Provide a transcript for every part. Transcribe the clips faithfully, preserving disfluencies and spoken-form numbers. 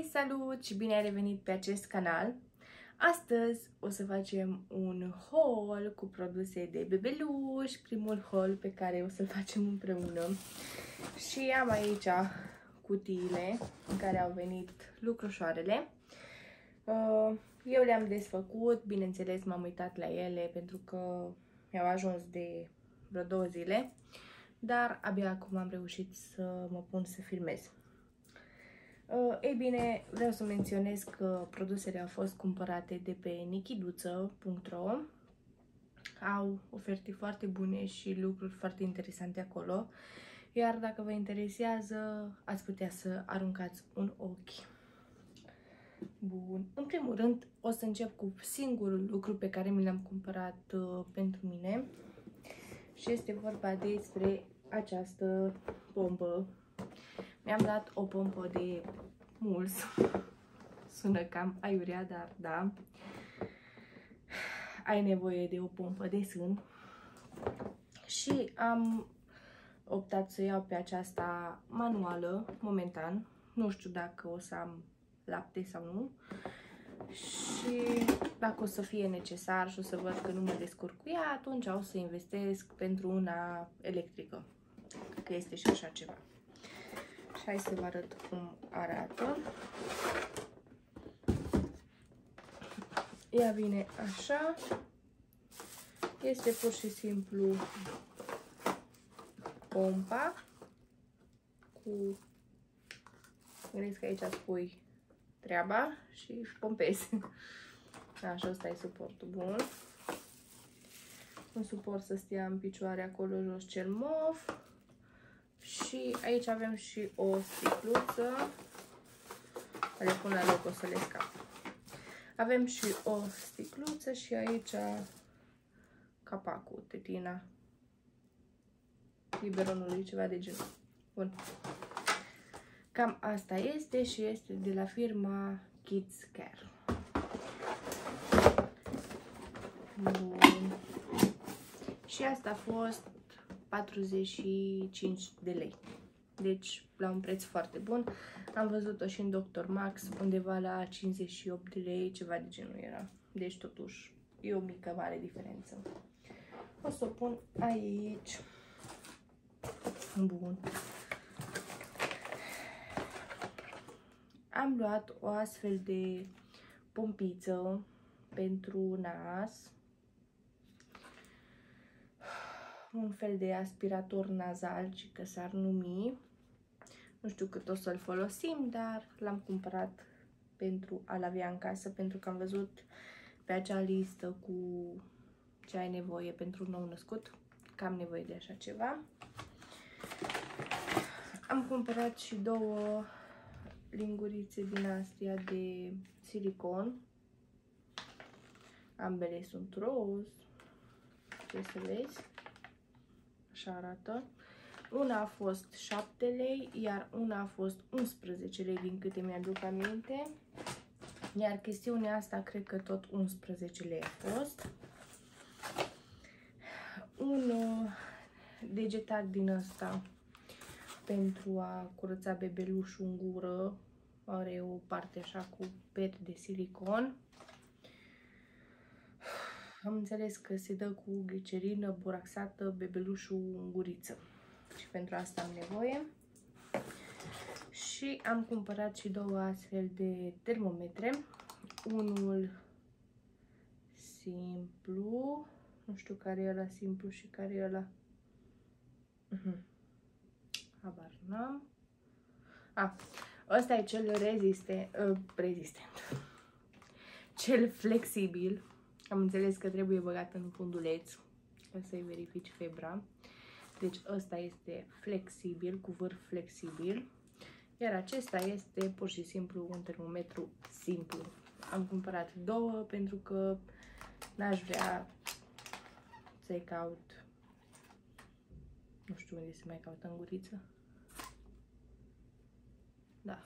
Salut și bine ai revenit pe acest canal! Astăzi o să facem un haul cu produse de bebeluș, primul haul pe care o să-l facem împreună. Și am aici cutiile în care au venit lucrușoarele. Eu le-am desfăcut, bineînțeles m-am uitat la ele pentru că mi-au ajuns de vreo două zile, dar abia acum am reușit să mă pun să filmez. Uh, ei bine, vreau să menționez că produsele au fost cumpărate de pe nichiduță punct ro. Au oferte foarte bune și lucruri foarte interesante acolo. Iar dacă vă interesează, ați putea să aruncați un ochi. Bun. În primul rând, o să încep cu singurul lucru pe care mi l-am cumpărat uh, pentru mine. Și este vorba despre această pompă. Mi-am dat o pompă de muls. Sună cam aiurea, dar da. Ai nevoie de o pompă de sân. Și am optat să iau pe aceasta manuală, momentan. Nu știu dacă o să am lapte sau nu. Și dacă o să fie necesar și o să văd că nu mă descurc cu ea, atunci o să investesc pentru una electrică. Că este și așa ceva. Și hai să vă arăt cum arată. Ea vine așa. Este pur și simplu pompa cu... Gândesc că aici spui treaba și pompezi. Așa, ăsta e suportul bun. Un suport să stea în picioare acolo jos cel mov. Și aici avem și o sticluță. Le pun la loc, o să le scap. Avem și o sticluță și aici capacul, tetina biberonului, ceva de genul. Bun. Cam asta este și este de la firma Kids Care. Bun. Și asta a fost patruzeci și cinci de lei. Deci la un preț foarte bun. Am văzut-o și în doctor Max undeva la cincizeci și opt de lei, ceva de genul era. Deci totuși e o mică mare diferență. O să o pun aici. Bun. Am luat o astfel de pompiță pentru nas. Un fel de aspirator nazal, ci că s-ar numi. Nu știu cât o să-l folosim, dar l-am cumpărat pentru a-l avea în casă, pentru că am văzut pe acea listă cu ce ai nevoie pentru un nou născut, că am nevoie de așa ceva. Am cumpărat și două lingurițe din astea de silicon. Ambele sunt roz. Ce să vezi? Așa arată. Una a fost șapte lei, iar una a fost unsprezece lei, din câte mi-aduc aminte. Iar chestiunea asta, cred că tot unsprezece lei a fost. Un degetar din ăsta pentru a curăța bebelușul în gură. Are o parte așa cu pet de silicon. Am înțeles că se dă cu glicerină boraxată bebelușul în guriță. Și pentru asta am nevoie. Și am cumpărat și două astfel de termometre. Unul simplu. Nu știu care e ăla simplu și care e ăla. Uh-huh. Habar n-am. Ah, ăsta e cel reziste, uh, rezistent. Cel flexibil. Am înțeles că trebuie băgat în funduleț ca să-i verifici febra. Deci ăsta este flexibil, cu vârf flexibil. Iar acesta este pur și simplu un termometru simplu. Am cumpărat două pentru că n-aș vrea să-i caut. Nu știu unde se mai caută în guriță. Da.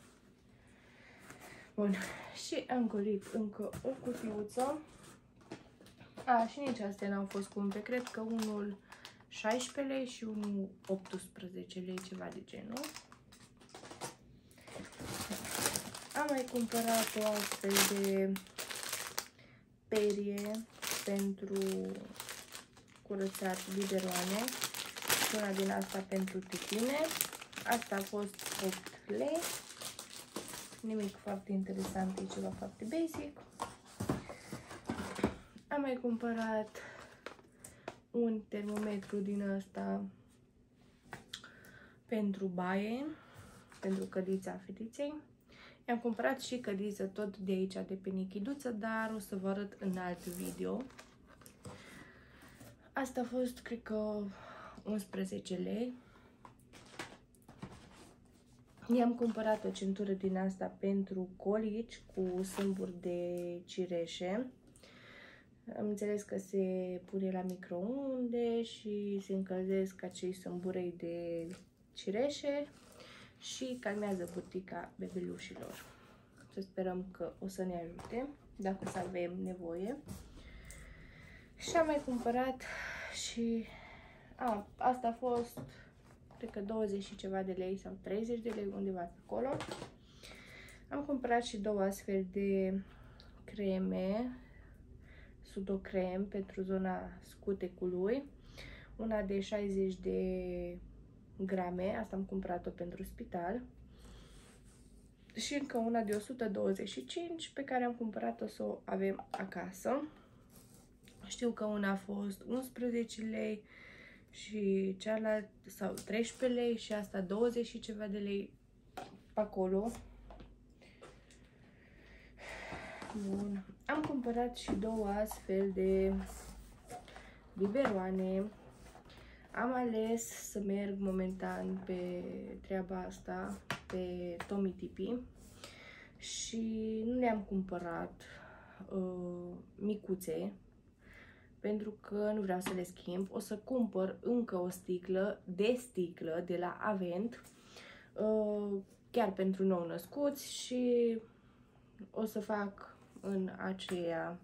Bun. Și am golit încă o cutiuță. A, și nici astea n-au fost scumpe. Cred că unul șaisprezece lei și unul optsprezece lei, ceva de genul. mai cumpărat o astfel de perie pentru curățat biberoane și una din asta pentru tetine. Asta a fost opt lei. Nimic foarte interesant, e ceva foarte basic. Am mai cumpărat un termometru din ăsta pentru baie, pentru cădița fetiței. I-am cumpărat și cădiță tot de aici, de pe Nichiduță, dar o să vă arăt în alt video. Asta a fost, cred că, unsprezece lei. I-am cumpărat o centură din asta pentru colici cu sâmburi de cireșe. Am înțeles că se pune la microunde și se încălzesc acei sâmburei de cireșe și calmează burtica bebelușilor. Să sperăm că o să ne ajute, dacă să avem nevoie. Și am mai cumpărat și... A, asta a fost, cred că douăzeci și ceva de lei sau treizeci de lei, undeva pe acolo. Am cumpărat și două astfel de creme, sudocrem pentru zona scutecului. Una de șaizeci de grame, asta am cumpărat-o pentru spital. Și încă una de o sută douăzeci și cinci pe care am cumpărat-o să o avem acasă. Știu că una a fost unsprezece lei și cealaltă sau treisprezece lei și asta douăzeci și ceva de lei pe acolo. Bun. Am cumpărat și două astfel de biberoane. Am ales să merg momentan pe treaba asta, pe Tommee Tippee, și nu le-am cumpărat uh, micuțe, pentru că nu vreau să le schimb. O să cumpăr încă o sticlă de sticlă de la Avent, uh, chiar pentru nou născuți, și o să fac în aceea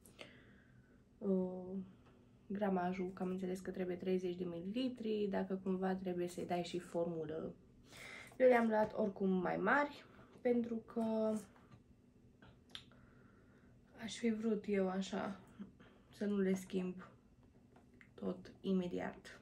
uh, gramajul, că am înțeles că trebuie treizeci de mililitri, dacă cumva trebuie să-i dai și formulă. Eu le-am luat oricum mai mari, pentru că aș fi vrut eu așa să nu le schimb tot imediat.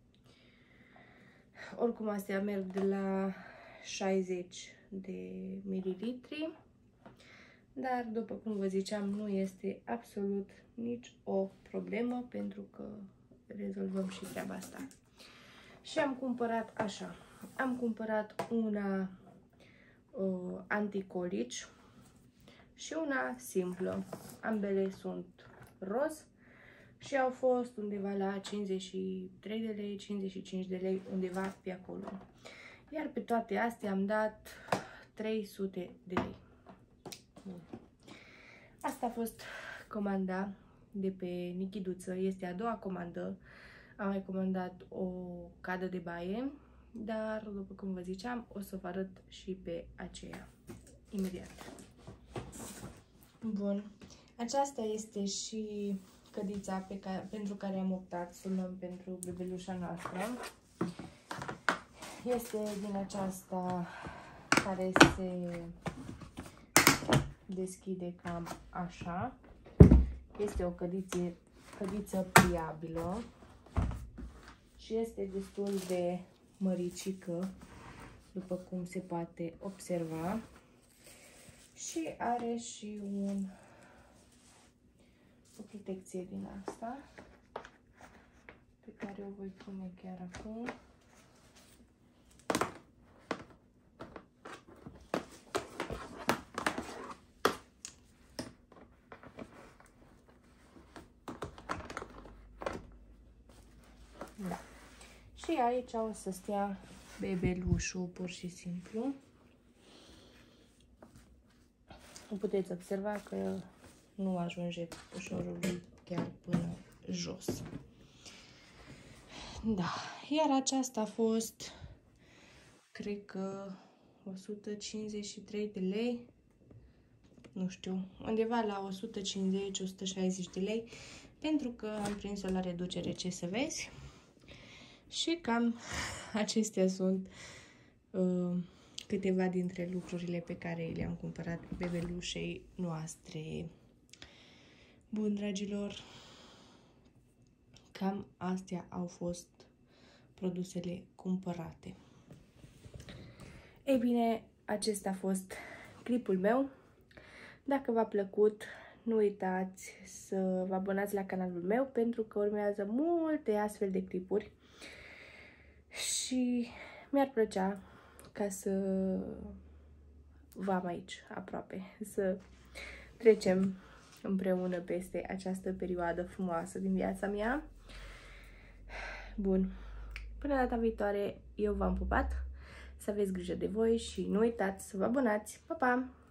Oricum astea merg de la șaizeci de mililitri, dar după cum vă ziceam, nu este absolut nici o problemă, pentru că rezolvăm și treaba asta. Și am cumpărat așa, am cumpărat una uh, anticolici și una simplă. Ambele sunt roz și au fost undeva la cincizeci și trei de lei, cincizeci și cinci de lei, undeva pe acolo. Iar pe toate astea am dat trei sute de lei. Bun. Asta a fost comanda de pe Nichiduță. Este a doua comandă. Am mai comandat o cadă de baie, dar după cum vă ziceam, o să vă arăt și pe aceea imediat. Bun. Aceasta este și cădița pe care, pentru care am optat să luăm pentru bebelușa noastră. Este din aceasta care se deschide cam așa. Este o cădiță, cădiță pliabilă și este destul de măricică, după cum se poate observa. Și are și un, o protecție din asta, pe care o voi pune chiar acum. Da. Și aici o să stea bebelușul, pur și simplu. Puteți observa că nu ajunge pușorul chiar până jos. Da, iar aceasta a fost, cred că o sută cincizeci și trei de lei, nu știu, undeva la o sută cincizeci - o sută șaizeci de lei, pentru că am prins-o la reducere, ce să vezi. Și cam acestea sunt uh, câteva dintre lucrurile pe care le-am cumpărat bebelușei noastre. Bun, dragilor, cam astea au fost produsele cumpărate. Ei bine, acesta a fost clipul meu. Dacă v-a plăcut, nu uitați să vă abonați la canalul meu pentru că urmează multe astfel de clipuri și mi-ar plăcea ca să vă am aici aproape, să trecem împreună peste această perioadă frumoasă din viața mea. Bun, până data viitoare eu v-am pupat, să aveți grijă de voi și nu uitați să vă abonați. Pa, pa!